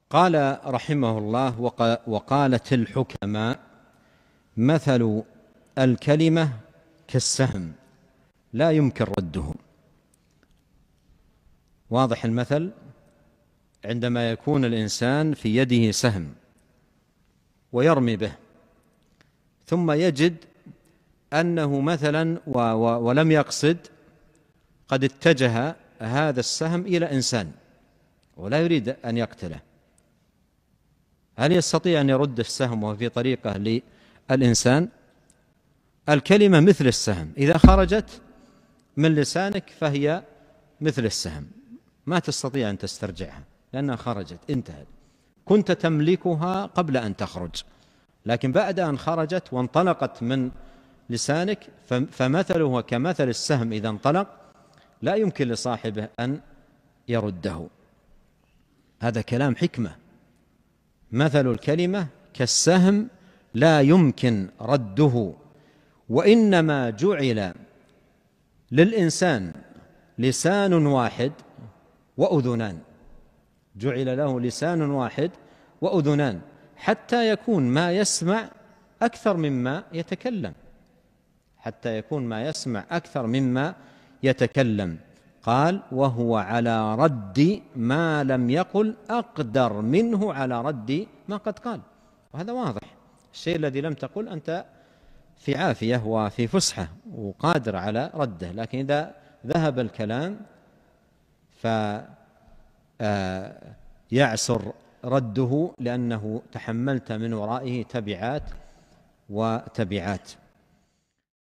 قال رحمه الله: وقالت الحكماء: مثل الكلمة كالسهم لا يمكن رده. واضح المثل؟ عندما يكون الإنسان في يده سهم ويرمي به، ثم يجد أنه مثلا ولم يقصد قد اتجه هذا السهم إلى إنسان ولا يريد أن يقتله، هل يستطيع أن يرد السهم وهو في طريقه للإنسان؟ الكلمة مثل السهم، إذا خرجت من لسانك فهي مثل السهم، ما تستطيع أن تسترجعها لأنها خرجت، انتهت. كنت تملكها قبل أن تخرج، لكن بعد أن خرجت وانطلقت من لسانك فمثله كمثل السهم إذا انطلق لا يمكن لصاحبه أن يرده. هذا كلام حكمة. مثل الكلمة كالسهم لا يمكن رده، وإنما جعل للإنسان لسان واحد وأذنان، جعل له لسان واحد وأذنان حتى يكون ما يسمع أكثر مما يتكلم، حتى يكون ما يسمع أكثر مما يتكلم. قال: وهو على رد ما لم يقل أقدر منه على رد ما قد قال. وهذا واضح، الشيء الذي لم تقل أنت في عافية وفي فسحة وقادر على رده، لكن إذا ذهب الكلام فيعسر رده لأنه تحملت من ورائه تبعات وتبعات.